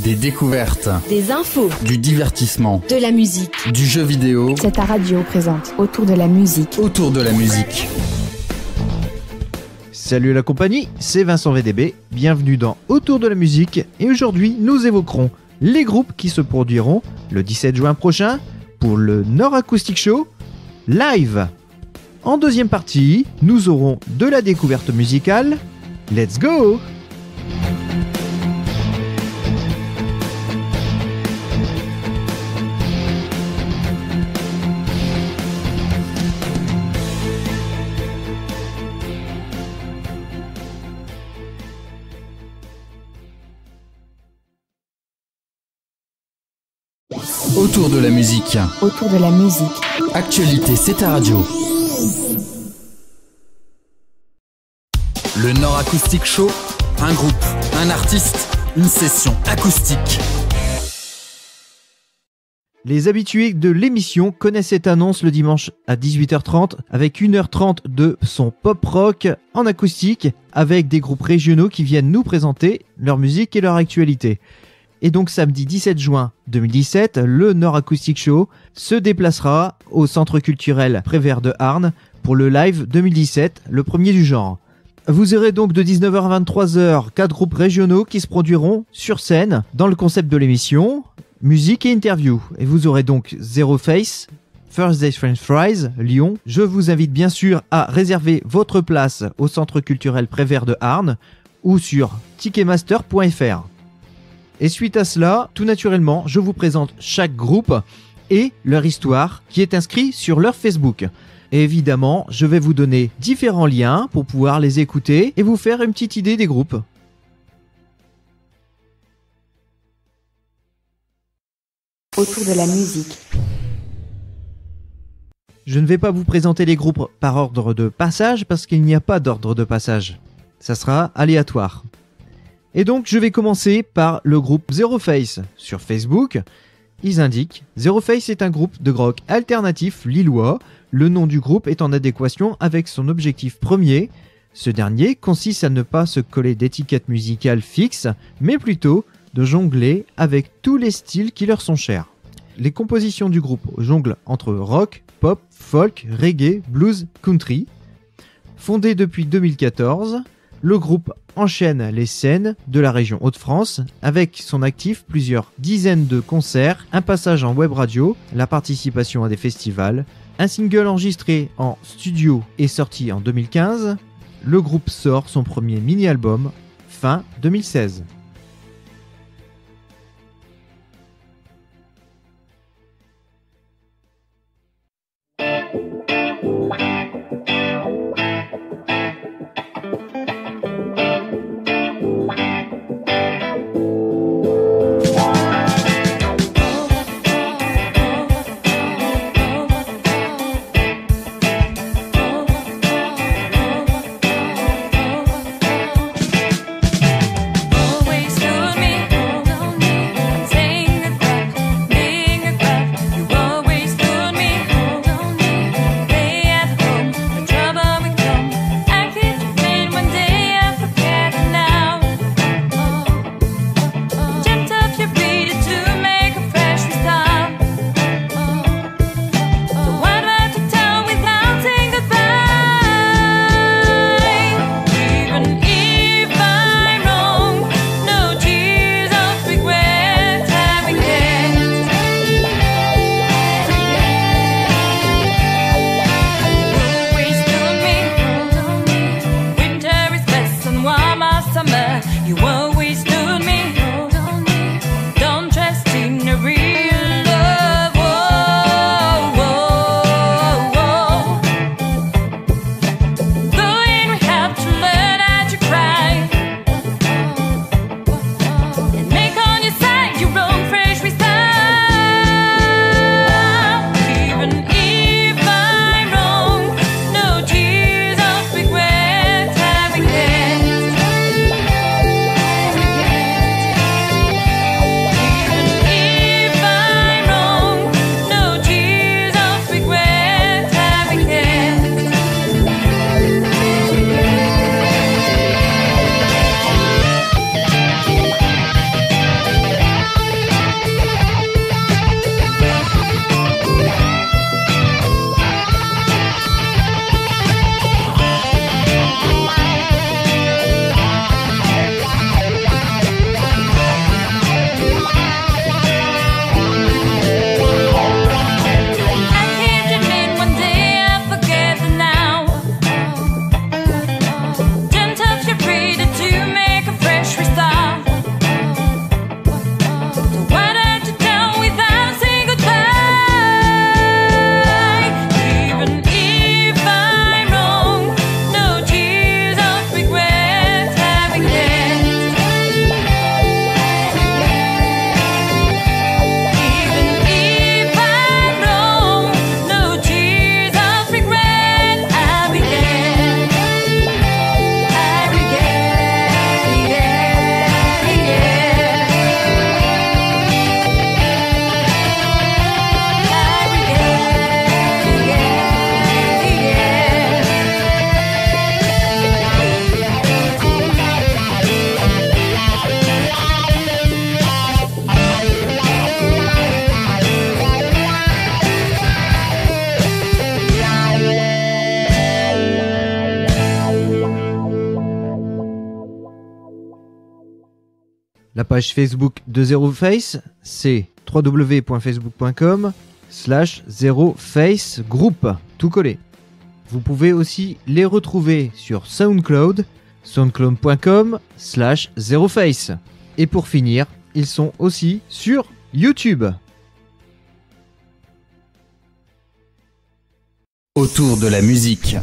Des découvertes, des infos, du divertissement, de la musique, du jeu vidéo. C'est ta radio présente Autour de la musique. Autour de la musique. Salut la compagnie, c'est Vincent VDB, bienvenue dans Autour de la musique et aujourd'hui nous évoquerons les groupes qui se produiront le 17 juin prochain pour le Nord Acoustic Show live. En deuxième partie, nous aurons de la découverte musicale. Let's go! Autour de la musique. Autour de la musique. Actualité, c'est ta radio. Le Nord Acoustic Show, un groupe, un artiste, une session acoustique. Les habitués de l'émission connaissent cette annonce le dimanche à 18h30 avec 1h30 de son pop rock en acoustique avec des groupes régionaux qui viennent nous présenter leur musique et leur actualité. Et donc samedi 17 juin 2017, le Nord Acoustic Show se déplacera au Centre culturel Prévert de Arnes pour le live 2017, le premier du genre. Vous aurez donc de 19h à 23h 4 groupes régionaux qui se produiront sur scène dans le concept de l'émission, musique et interview. Et vous aurez donc Zero Face, First Day French Fries, Lyon. Je vous invite bien sûr à réserver votre place au Centre culturel Prévert de Arnes ou sur ticketmaster.fr. Et suite à cela, tout naturellement, je vous présente chaque groupe et leur histoire qui est inscrit sur leur Facebook. Et évidemment, je vais vous donner différents liens pour pouvoir les écouter et vous faire une petite idée des groupes. Autour de la musique. Je ne vais pas vous présenter les groupes par ordre de passage parce qu'il n'y a pas d'ordre de passage. Ça sera aléatoire. Et donc je vais commencer par le groupe Zero Face sur Facebook. Ils indiquent Zero Face est un groupe de rock alternatif lillois. Le nom du groupe est en adéquation avec son objectif premier. Ce dernier consiste à ne pas se coller d'étiquette musicale fixe, mais plutôt de jongler avec tous les styles qui leur sont chers. Les compositions du groupe jonglent entre rock, pop, folk, reggae, blues, country. Fondé depuis 2014, le groupe enchaîne les scènes de la région Hauts-de-France avec son actif plusieurs dizaines de concerts, un passage en web radio, la participation à des festivals, un single enregistré en studio et sorti en 2015. Le groupe sort son premier mini-album fin 2016. Away La page Facebook de Zero Face, c'est www.facebook.com/zeroFaceGroup, tout collé. Vous pouvez aussi les retrouver sur SoundCloud, soundcloud.com/zeroface. Et pour finir, ils sont aussi sur YouTube. Autour de la musique.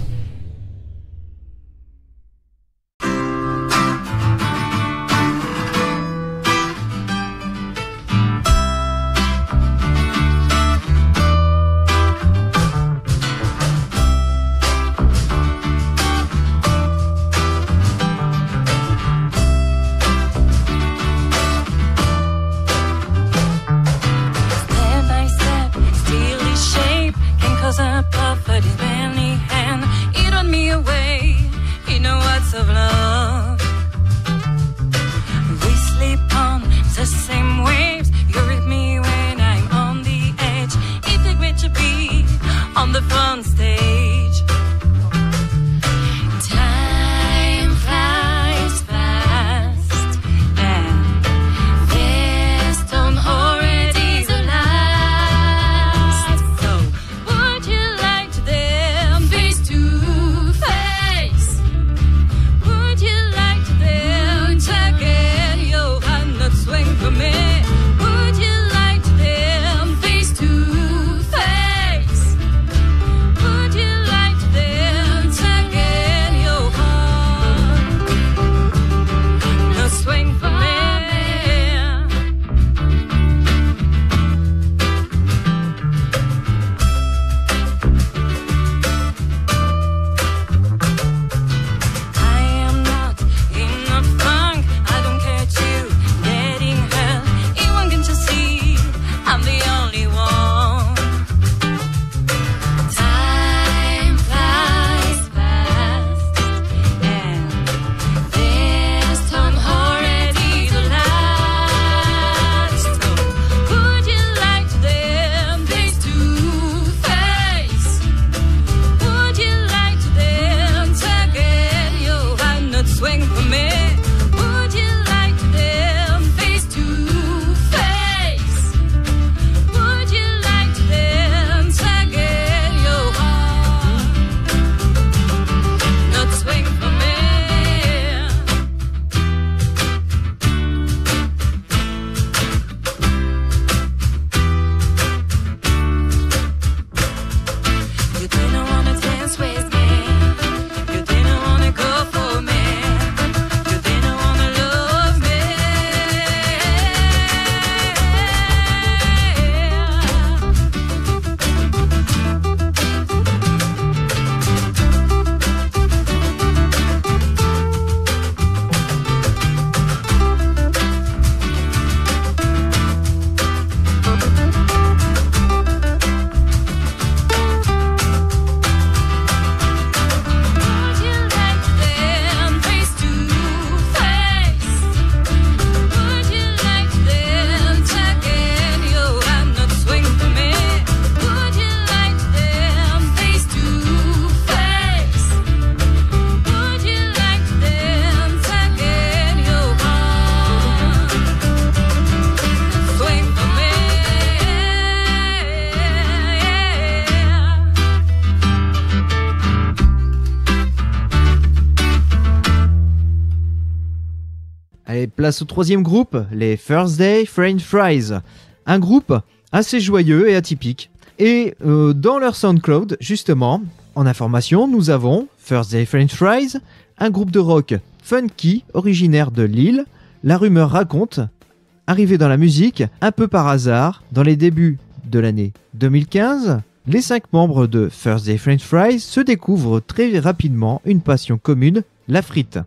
Allez, place au troisième groupe, les Thursday French Fries. Un groupe assez joyeux et atypique. Et dans leur SoundCloud, justement, en information, nous avons Thursday French Fries, un groupe de rock funky originaire de Lille. La rumeur raconte, arrivé dans la musique un peu par hasard, dans les débuts de l'année 2015, les 5 membres de Thursday French Fries se découvrent très rapidement une passion commune, la frite.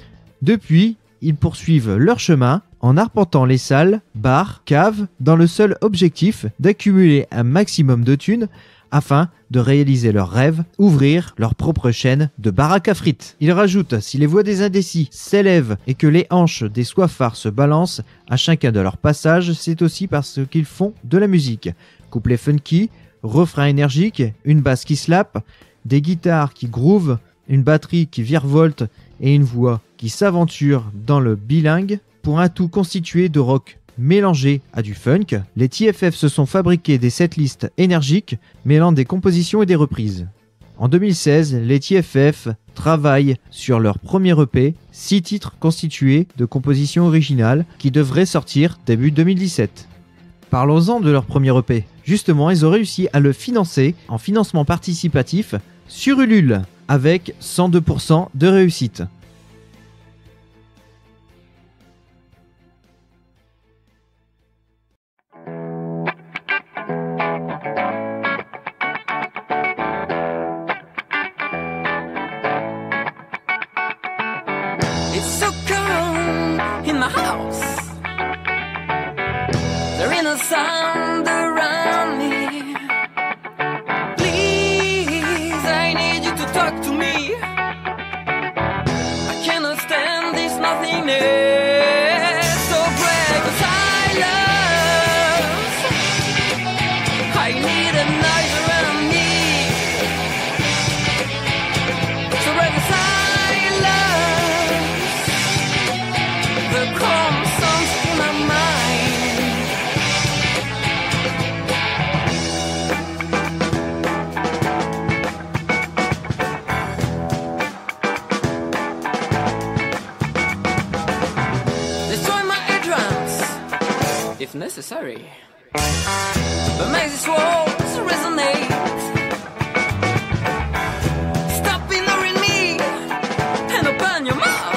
Depuis, ils poursuivent leur chemin en arpentant les salles, bars, caves, dans le seul objectif d'accumuler un maximum de thunes afin de réaliser leur rêve, ouvrir leur propre chaîne de baraque à frites. Ils rajoutent, si les voix des indécis s'élèvent et que les hanches des soifards se balancent à chacun de leurs passages, c'est aussi parce qu'ils font de la musique. Couplet funky, refrain énergique, une basse qui slappe, des guitares qui groove, une batterie qui virevolte et une voix qui s'aventure dans le bilingue. pour un tout constitué de rock mélangé à du funk, les TFF se sont fabriqués des setlists énergiques mêlant des compositions et des reprises. En 2016, les TFF travaillent sur leur premier EP, 6 titres constitués de compositions originales qui devraient sortir début 2017. Parlons-en de leur premier EP. Justement, ils ont réussi à le financer en financement participatif sur Ulule, avec 102% de réussite. It's so cold in my house. There ain't no sound around me. Please, I need you to talk to me. I cannot stand this nothingness. So break the silence. I need a noise around me. So break the silence. The calm sounds in my mind. Destroy my eardrums, if necessary, but make these walls resonate. Stop ignoring me and open your mouth.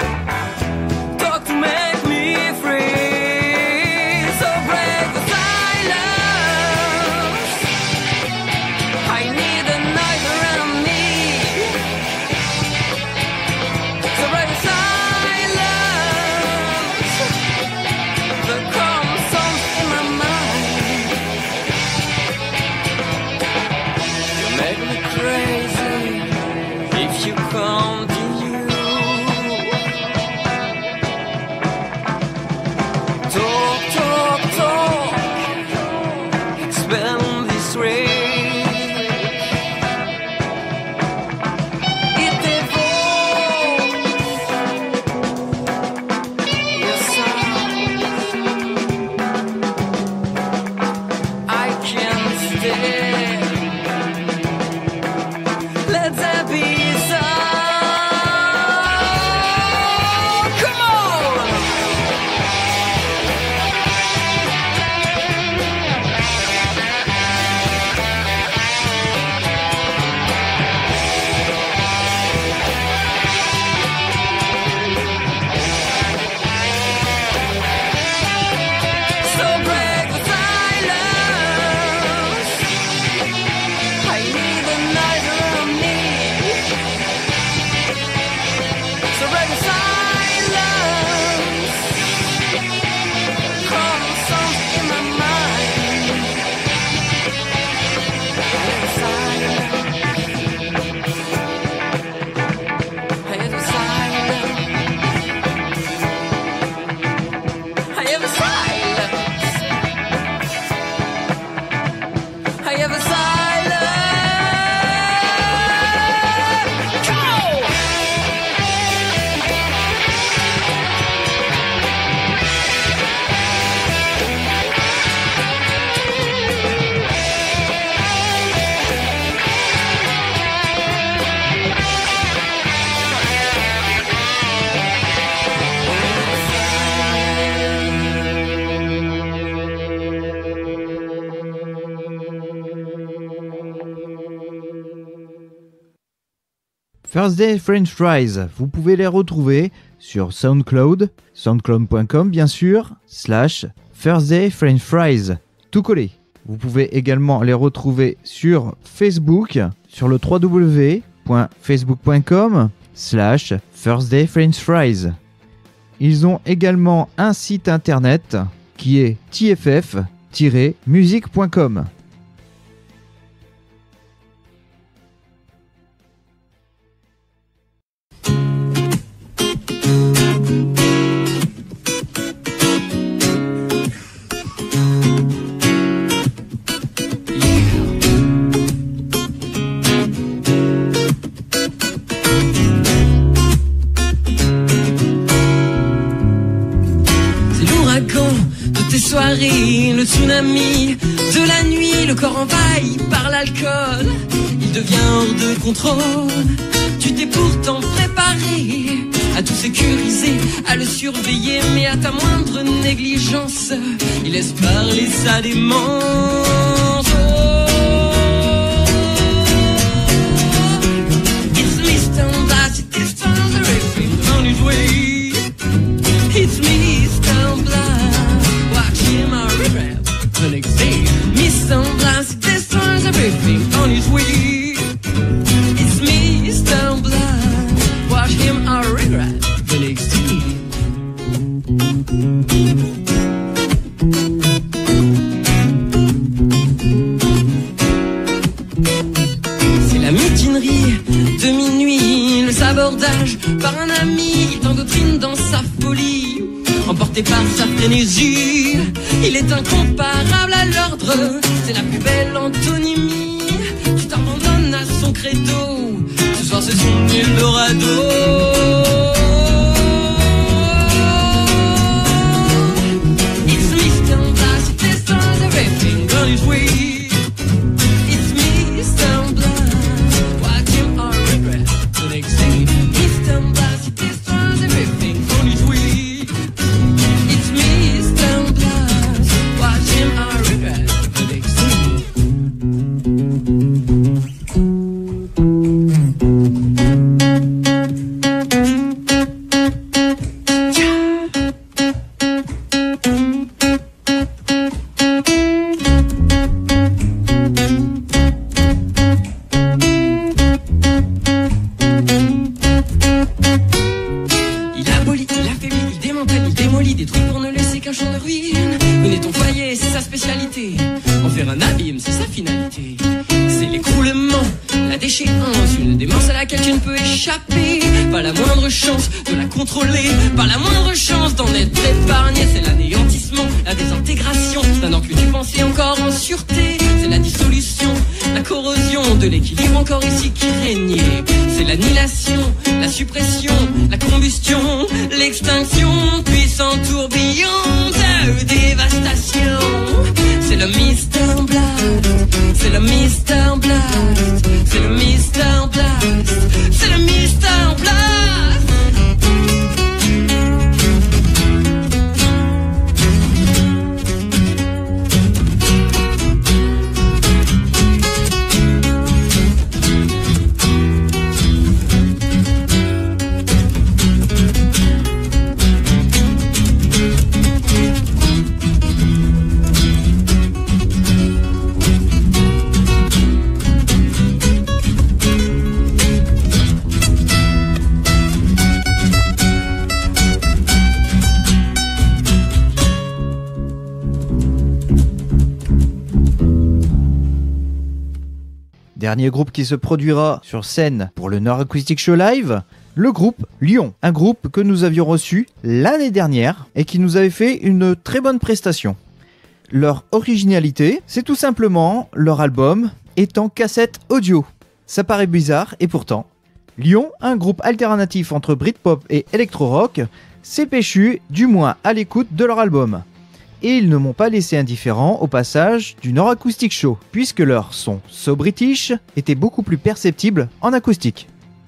Thursday French Fries, vous pouvez les retrouver sur SoundCloud, soundcloud.com bien sûr, /Thursday French Fries, tout collé. Vous pouvez également les retrouver sur Facebook, sur le www.facebook.com/Thursday French Fries. Ils ont également un site internet qui est tff-music.com. l'ouragan de tes soirées, le tsunami de la nuit, le corps envahi par l'alcool, il devient hors de contrôle. Tu t'es pourtant préparé à tout sécuriser, à le surveiller, mais à ta moindre négligence, il laisse parler sa démence. It's Mr. Blast, it turns everything on his way. It's Mr. Blast, watch him I regret the next day. Mr. Blast, it destroys everything on his way. It's Mr. Blast, watch him I regret the next day. C'est la mutinerie de minuit, le sabordage par un ami, il t'endoctrine dans sa folie, emporté par sa frénésie. Il est incomparable à l'ordre, c'est la plus belle antonymie. Tu t'abandonnes à son credo, ce soir c'est son Eldorado. It's Mr. Blast, it destroys everything on his way. It's Mr. Blast, watch him I regret the next day. Mr. Blast, it destroys everything on his way. It's Mr. Blast, watch him I regret the next day. Il abolit, il affaiblit, il démantèle, il démolit, détruit pour ne laisser qu'un champ de ruines. Mener ton foyer, c'est sa spécialité. En faire un abîme, c'est sa finalité. C'est l'écroulement, la déchéance, une démence à laquelle tu ne peux échapper. Pas la moindre chance de la contrôler, pas la moindre chance d'en être épargné. C'est l'anéantissement, la désintégration d'un an que tu pensais encore en sûreté. C'est la dissolution, la corrosion de l'équilibre encore ici qui régnait. C'est l'annihilation, la suppression, la combustion, l'extinction, puissant tourbillon de dévastation. C'est le Mr. Blast, c'est le Mr. Blast, c'est le Mr. Blast, c'est le Mr. Blast. Dernier groupe qui se produira sur scène pour le Nord Acoustic Show Live, le groupe Lyon. Un groupe que nous avions reçu l'année dernière et qui nous avait fait une très bonne prestation. Leur originalité, c'est tout simplement leur album est en cassette audio. Ça paraît bizarre et pourtant, Lyon, un groupe alternatif entre Britpop et électro-rock, s'est péchu du moins à l'écoute de leur album. Et ils ne m'ont pas laissé indifférent au passage du Nord Acoustic Show, puisque leur son So British était beaucoup plus perceptible en acoustique.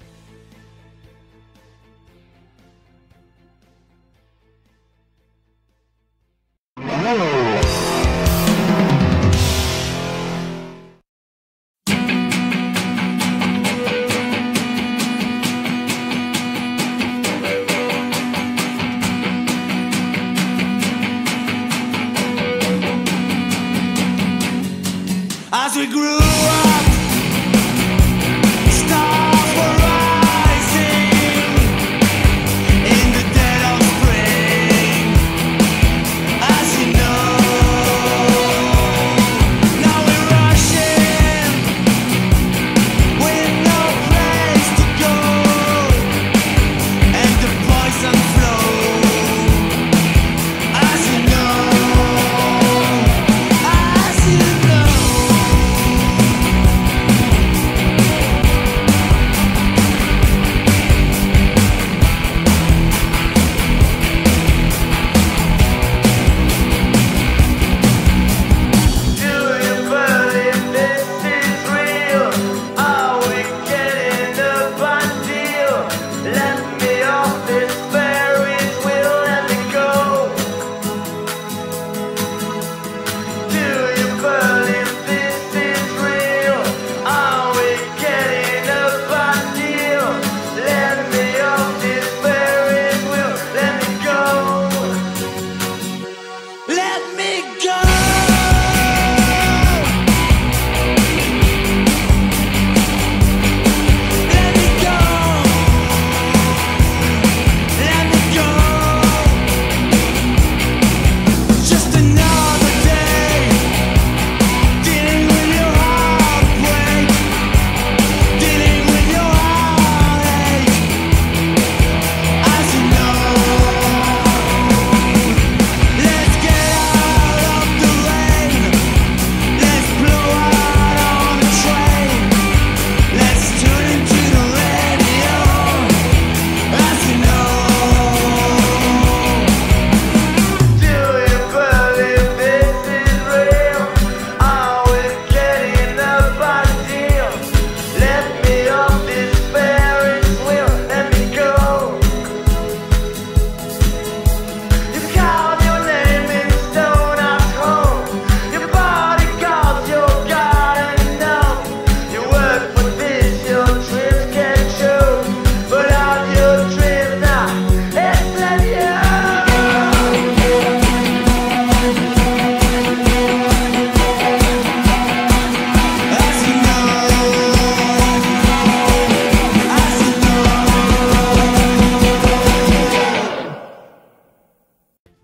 As we grew up, stars were rising in the dead of spring. As you know,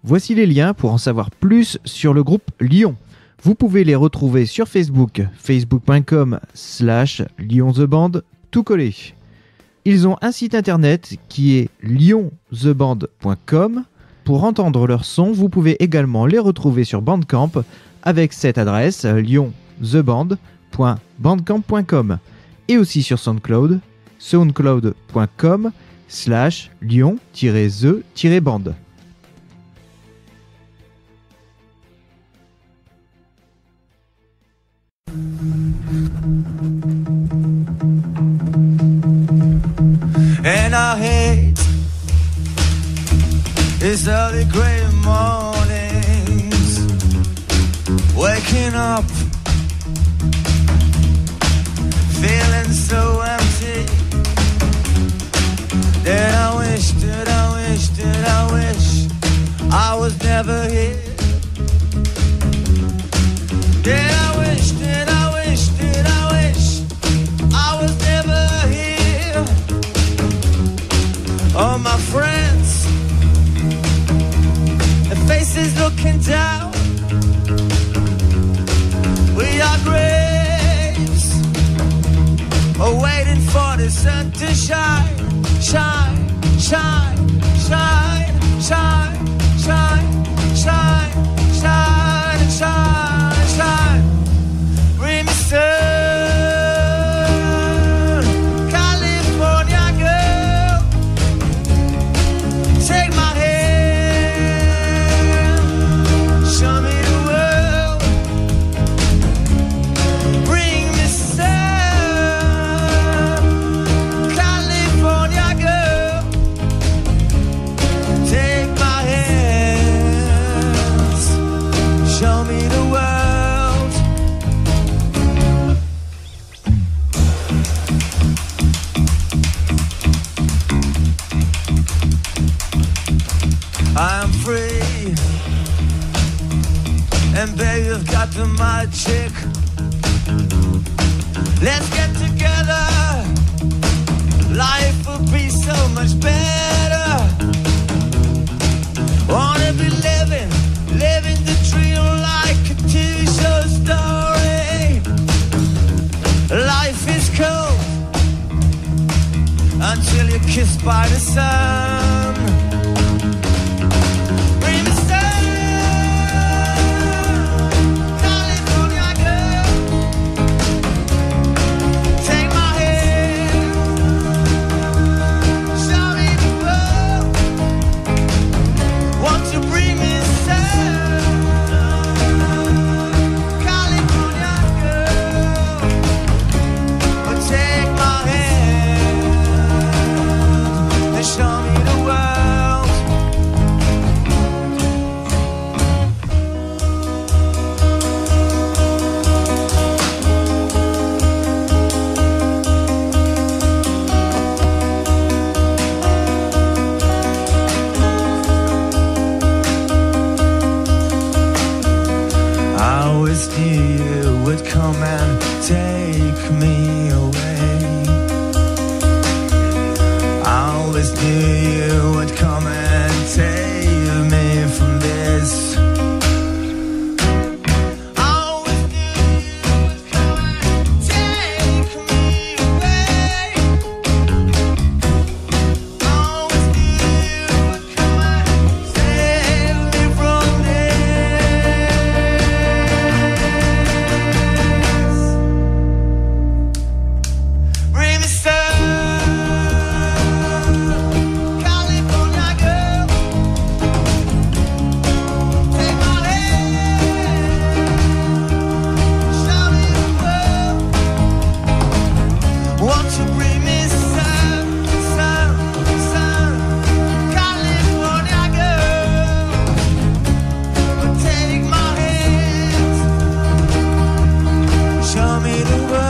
Voici les liens pour en savoir plus sur le groupe Lyon. Vous pouvez les retrouver sur Facebook, facebook.com/lyontheband, tout collé. Ils ont un site internet qui est lyontheband.com. Pour entendre leur son, vous pouvez également les retrouver sur Bandcamp avec cette adresse lyontheband.bandcamp.com et aussi sur SoundCloud, soundcloud.com/lyon-the-band. And I hate is early gray mornings, waking up, feeling so empty. That I wish I was never here. That I wish I was never here. All my friends, their faces looking down. We are graves, waiting for the sun to shine, shine, shine, shine, shine, shine, shine, shine, shine, shine. Bring me sun, California girl. Take my hand, show me the world. Bring me sun, California girl. Take my hands, show me the world. I'm free, and baby, you've got the magic. Let's get together, life will be so much better. Wanna be living the dream like a TV-show story. Life is cold until you're kissed by the sun. Bring me sun, California girl. Take my hand, show me the world. Won't you bring me sun, California girl. But take my hand and show me the world. I always knew you would come and take me away. I always knew you would come and save me from this. I always knew you would come and take me away. I always knew you would come and save me from this. Bring me sun, California girl. Take my hand, show me the world. Won't you bring me sun, sun, sun, California girl. Take my hand, show me the world.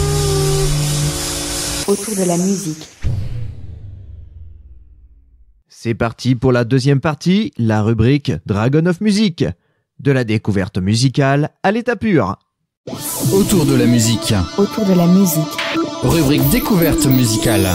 Autour de la musique. C'est parti pour la deuxième partie, la rubrique Dragon of Music. De la découverte musicale à l'état pur. Autour de la musique. Autour de la musique. Rubrique découverte musicale.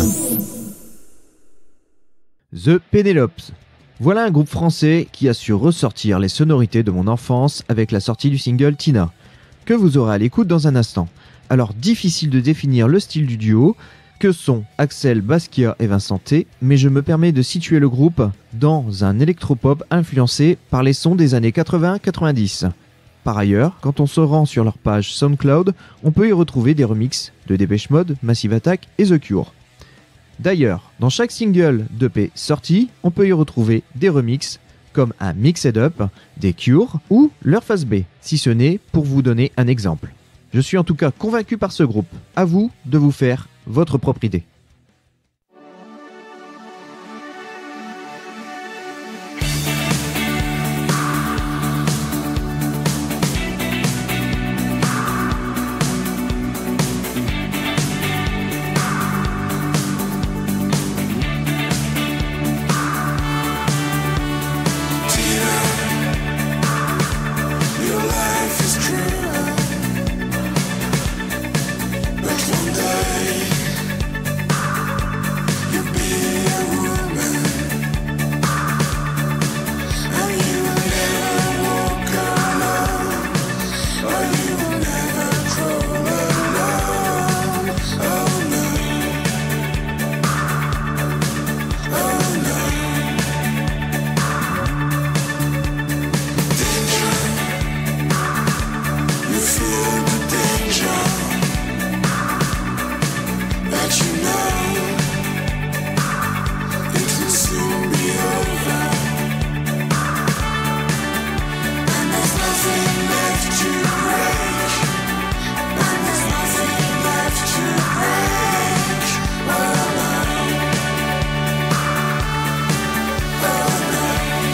The Penelopes. Voilà un groupe français qui a su ressortir les sonorités de mon enfance avec la sortie du single Tina, que vous aurez à l'écoute dans un instant. Alors difficile de définir le style du duo, que sont Axel Basquiat et Vincent T, mais je me permets de situer le groupe dans un électropop influencé par les sons des années 80-90. Par ailleurs, quand on se rend sur leur page SoundCloud, on peut y retrouver des remixes de Depeche Mode, Massive Attack et The Cure. D'ailleurs, dans chaque single d'EP sorti, on peut y retrouver des remixes comme un Mixed Up, des Cure ou leur Phase B, si ce n'est pour vous donner un exemple. Je suis en tout cas convaincu par ce groupe. À vous de vous faire votre propre idée. Your life is cruel, but one day you'll be a woman, and you will never walk alone, or you will never crawl alone. Oh no, oh no. You feel the danger, but you know it will soon be over, and there's nothing left to break, and there's nothing left to break. Oh no, oh no.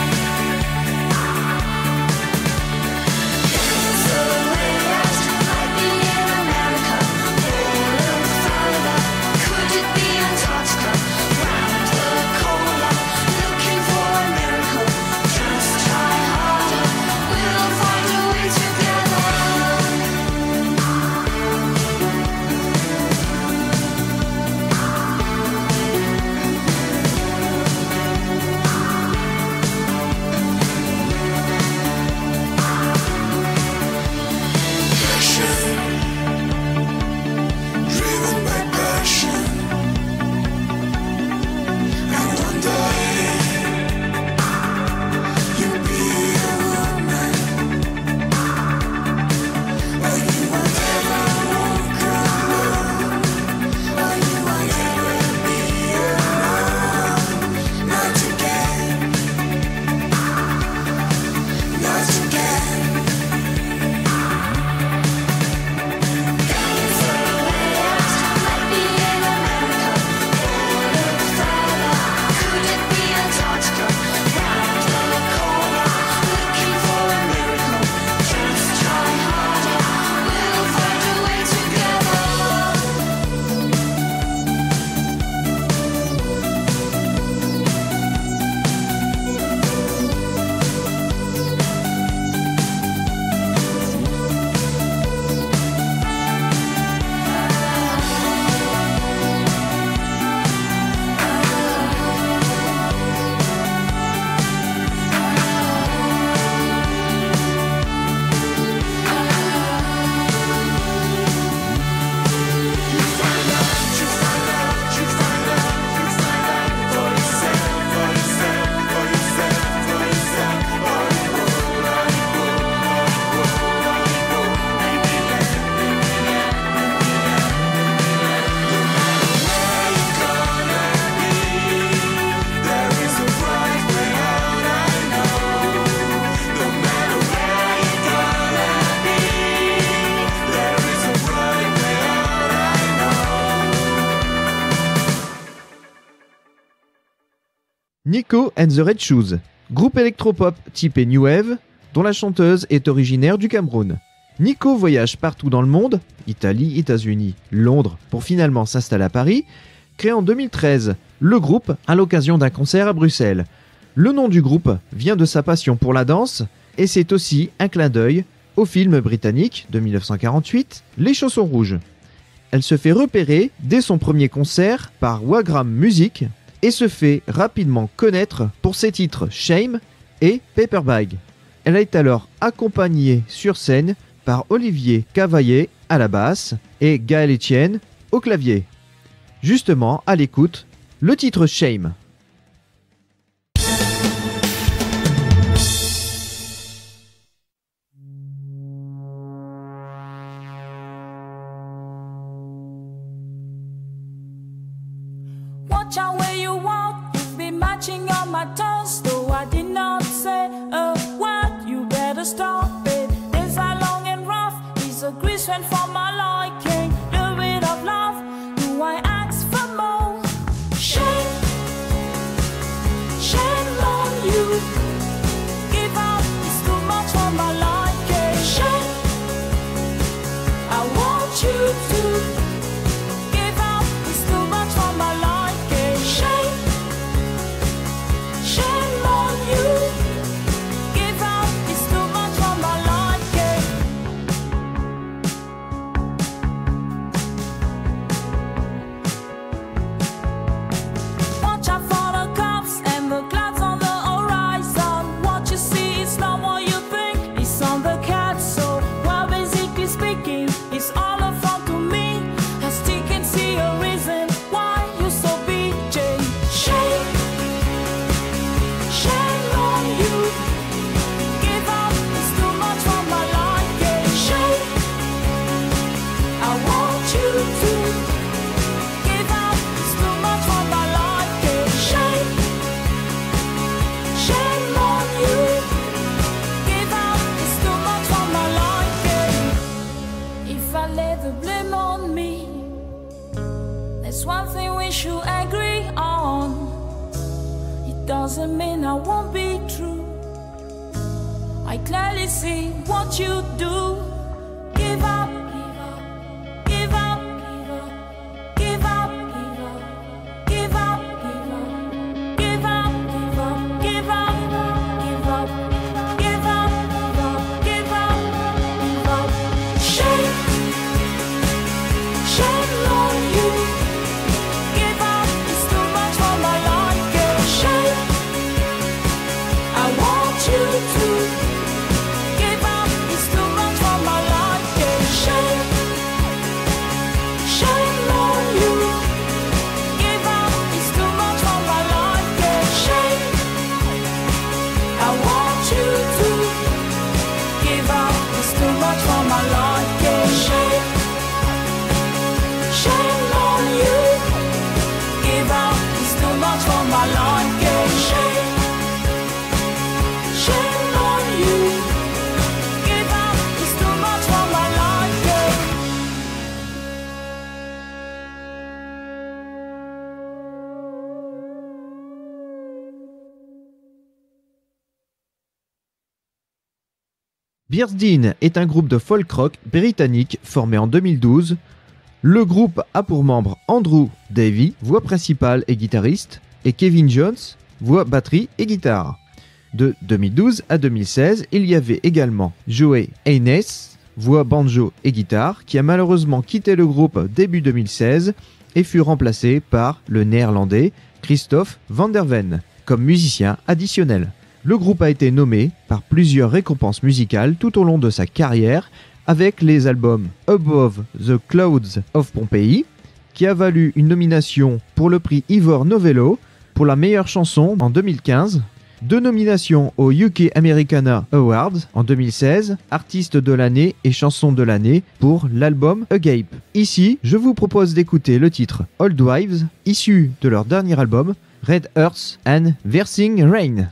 Driven by passion, and one day you'll be a woman, and you will never walk alone, or you will never be alone. Not again, not again. Nico and the Red Shoes, groupe électropop typé New Wave, dont la chanteuse est originaire du Cameroun. Nico voyage partout dans le monde, Italie, États-Unis, Londres, pour finalement s'installer à Paris, Créé en 2013, le groupe à l'occasion d'un concert à Bruxelles. Le nom du groupe vient de sa passion pour la danse et c'est aussi un clin d'œil au film britannique de 1948, Les Chaussons Rouges. Elle se fait repérer dès son premier concert par Wagram Music et se fait rapidement connaître pour ses titres Shame et Paper Bag. Elle est alors accompagnée sur scène par Olivier Cavaillé à la basse et Gaël Etienne au clavier. Justement, à l'écoute, le titre Shame. Watch out where you walk, you've been matching on my toes. Though I did not say a word, you better stop it. Days are long and rough, it's a grease went for my liking. Little bit of love, do I ask for more? Shame, shame on you. Give up, it's too much for my liking. Shame, I want you to. Give up, it's too much for my liking. Shame, shame on you. Give up, it's too much for my liking. Watch out for the cops and the clouds on the horizon. What you see is not what you think. It's on the cat, so well, basically speaking, it's all a front to me. I still can see a reason why you so BJ. Shame, shame on you. Give up, it's too much for my liking. Shame, I want you to. Give up, it's too much for my liking. Shame, shame on you. Give up, it's too much for my liking. If I lay the blame on me, there's one thing we should agree on. It doesn't mean I won't be true. I clearly see what you do. Give up, give up, give up, give up, give up, give up, give up, give up, give up, give up, give up, give up. Shame, shame on you. Give up, it's too much for my liking. Shame, I want you to. Give up, it's too much for my liking. Shame, shame on you. Give up, it's too much for my liking. Shame, I want you to. Give up, it's too much for my liking. Shame, shame on you. Give up, it's too much for my liking. Shame, shame on you. Give up, it's too much for my liking. Bearsden est un groupe de folk rock britannique formé en 2012. Le groupe a pour membres Andrew Davy, voix principale et guitariste, et Kevin Jones, voix batterie et guitare. De 2012 à 2016, il y avait également Joey Haynes, voix banjo et guitare, qui a malheureusement quitté le groupe début 2016 et fut remplacé par le néerlandais Christophe van der Ven comme musicien additionnel. Le groupe a été nommé par plusieurs récompenses musicales tout au long de sa carrière, avec les albums Above the Clouds of Pompeii, qui a valu une nomination pour le prix Ivor Novello pour la meilleure chanson en 2015, 2 nominations au UK Americana Awards en 2016, artiste de l'année et chanson de l'année pour l'album Agape. Ici, je vous propose d'écouter le titre Old Wives, issu de leur dernier album Red Earth and Versing Rain.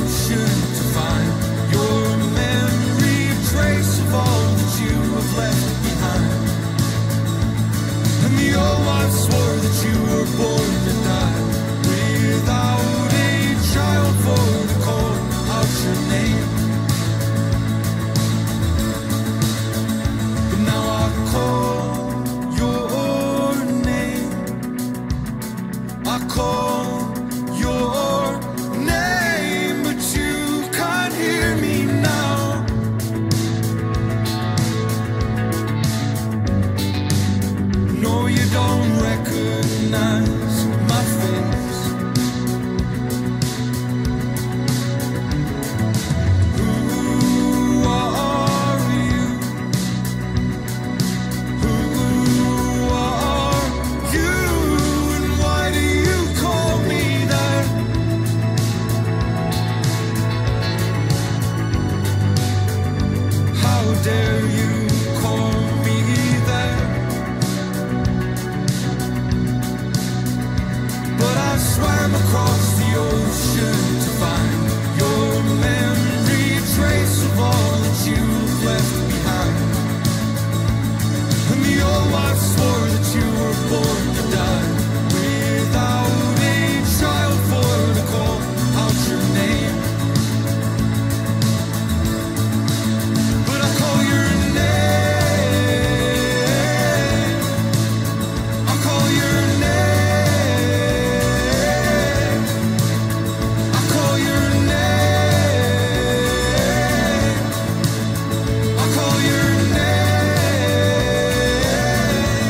ocean to find your memory, a trace of all that you have left behind. And the old wife swore that you were born to die without a child for to call out your name. But now I call your name. I call your name, but you can't hear me now. No, you don't recognize my face. Who are you? Who are you? And why do you call me that? How dare you call me that? But I swam across the ocean to find your memory, a trace of all that you've left behind. And the old wife swore that you were born to die without a child for to call out your name. But I call your name. I call your name. I call your name. I call your name.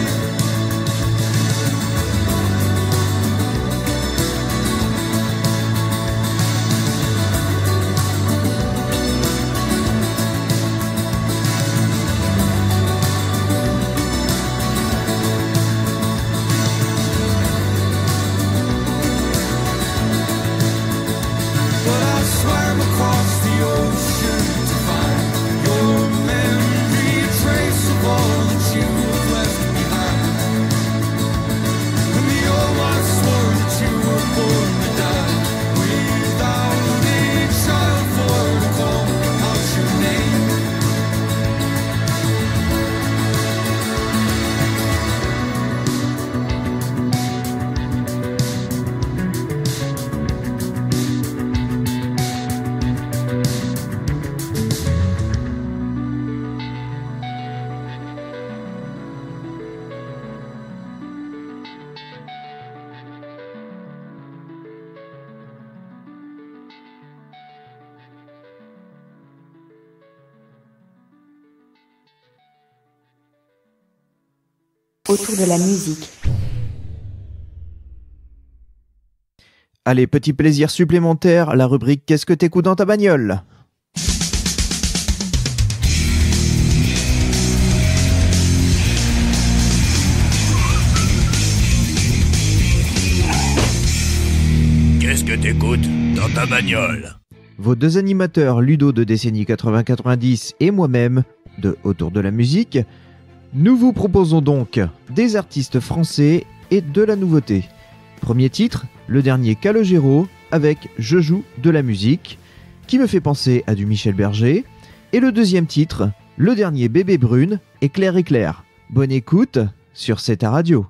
But I swam across the ocean to find your memory, a trace of all that you've left behind. And the old wife swore that you were born to die without a child for to call out your name. Autour de la musique. Allez, petit plaisir supplémentaire, la rubrique Qu'est-ce que t'écoutes dans ta bagnole? Qu'est-ce que t'écoutes dans ta bagnole? Vos deux animateurs, Ludo de décennie 80-90 et moi-même de Autour de la musique, nous vous proposons donc des artistes français et de la nouveauté. Premier titre, le dernier Calogero avec Je joue de la musique, qui me fait penser à du Michel Berger. Et le deuxième titre, le dernier Bébé Brune et Claire Éclair. Bonne écoute sur C'est ta radio.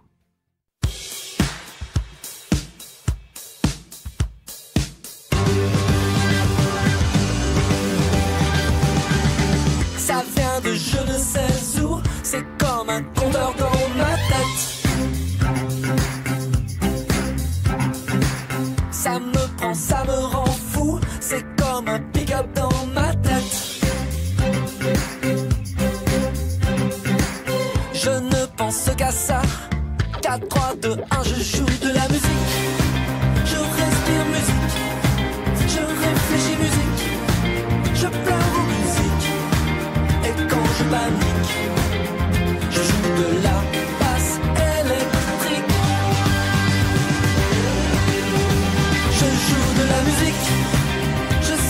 Ça vient de je ne sais où, c'est comme un compteur dans ma tête. Ça me prend, ça me rend fou, c'est comme un pick-up dans ma tête. Je ne pense qu'à ça, 4, 3, 2, 1, je joue de la musique. Je respire musique, je réfléchis musique, je pleure aux musique. Et quand je panique, je joue de la basse électrique. Je joue de la musique, je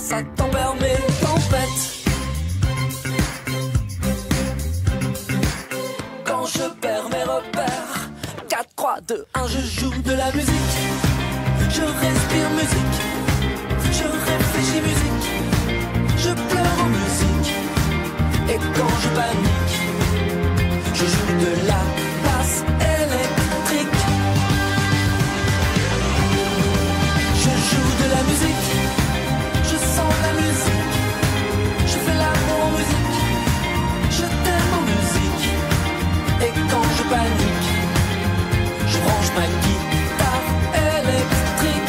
ça tempère mes tempêtes. Quand je perds mes repères, 4, 3, 2, 1, je joue de la musique. Je respire musique, je réfléchis musique, je pleure en musique. Et quand je panique, je joue de la basse électrique. Je joue de la musique, je sens la musique, je fais l'amour en musique, je t'aime en musique. Et quand je panique, je range ma guitare électrique.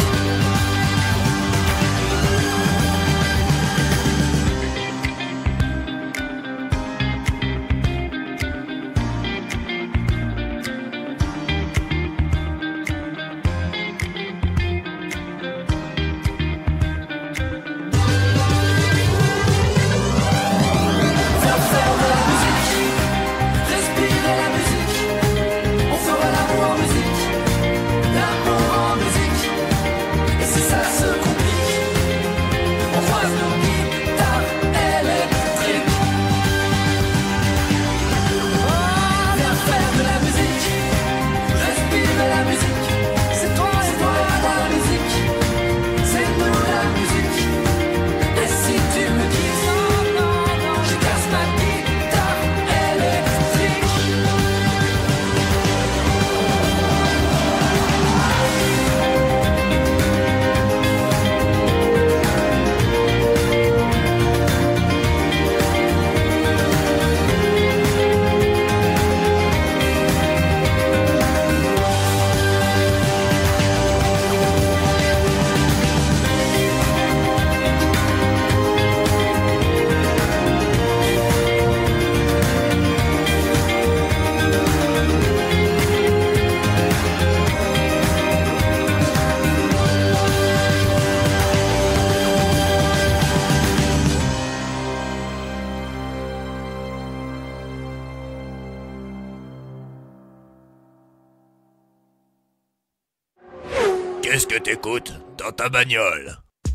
Qu'est-ce que t'écoutes dans ta bagnole?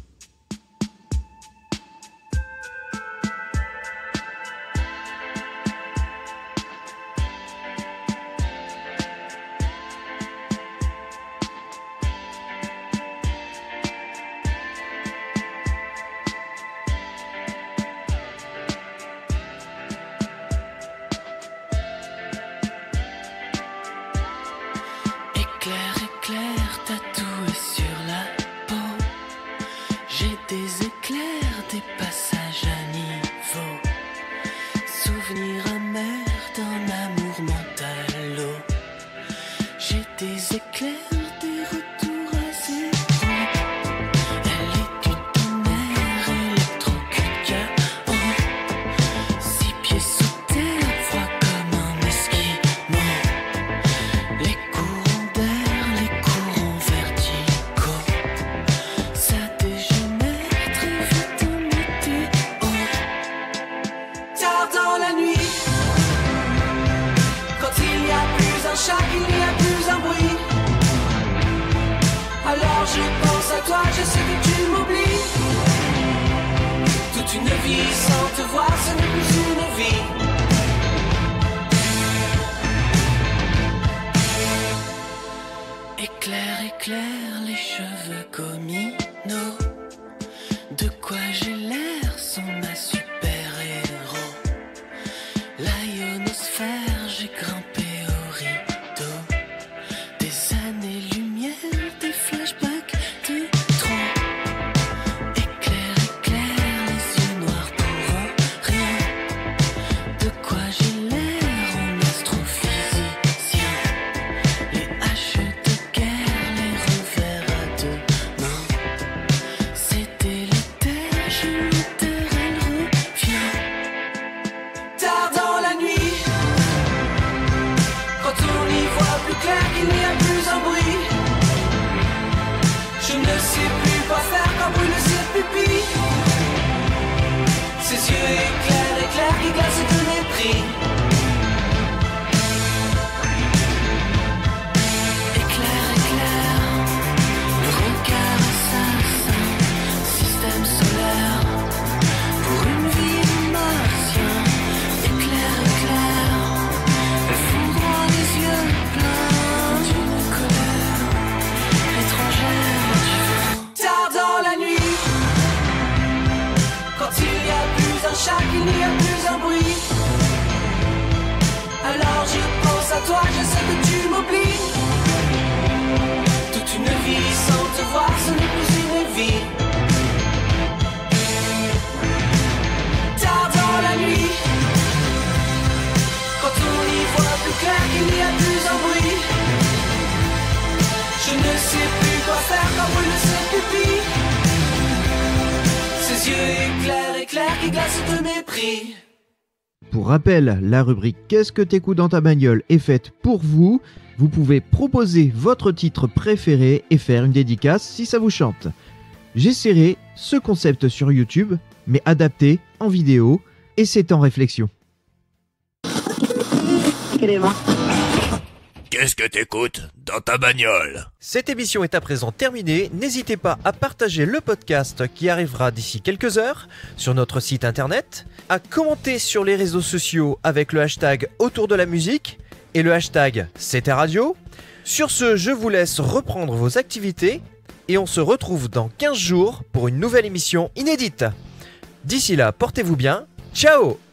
Éclair, éclair, tatoué sur la peau. J'ai des éclairs, des passages à niveau. Souvenirs amers d'un amour mental l'eau. J'ai des éclairs, des retours à zéro. Elle est du tonnerre, électrocuté. Oh, 6 pieds sous terre, froid comme un esquimau. Les courants d'air, les courants verticaux, ça dégénère très vite en météo. Tard dans la nuit, quand il n'y a plus un chat, il n'y a plus un bruit. Alors je pense à toi, je sais que tu m'oublies. Toute une vie sans te voir, ce n'est plus une vie. Éclair, éclair, les cheveux communaux. De quoi j'ai l'air sans ma super-héros. La ionosphère, j'ai grimpé au rideau. Des années-lumière, des flashbacks de trop. Éclair, éclair, les yeux noirs pour rien. De quoi j'ai l'air en astrophysicien. Les haches de guerre, les revers à deux mains. C'est délétère, je l'enterre, elle chaque il n'y a plus un bruit. Alors je pense à toi, je sais que tu m'oublies. Toute une vie sans te voir, ce n'est plus une vie. Tard dans la nuit, quand on y voit plus clair qu'il n'y a plus un bruit. Je ne sais plus quoi faire quand brûle ses pupilles. Ses yeux éclairs qui glacent de mépris. Pour rappel, la rubrique Qu'est-ce que t'écoutes dans ta bagnole est faite pour vous. Vous pouvez proposer votre titre préféré et faire une dédicace si ça vous chante. J'essaierai ce concept sur YouTube, mais adapté en vidéo, et c'est en réflexion. Qu'est-ce que t'écoutes dans ta bagnole? Cette émission est à présent terminée. N'hésitez pas à partager le podcast qui arrivera d'ici quelques heures sur notre site internet, à commenter sur les réseaux sociaux avec le hashtag autour de la musique et le hashtag C'était Radio. Sur ce, je vous laisse reprendre vos activités et on se retrouve dans 15 jours pour une nouvelle émission inédite. D'ici là, portez-vous bien. Ciao!